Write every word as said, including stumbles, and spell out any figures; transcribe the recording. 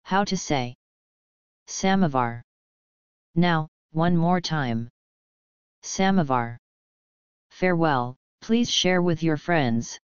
How to say samovar. Now, one more time. Samovar. Farewell, please share with your friends.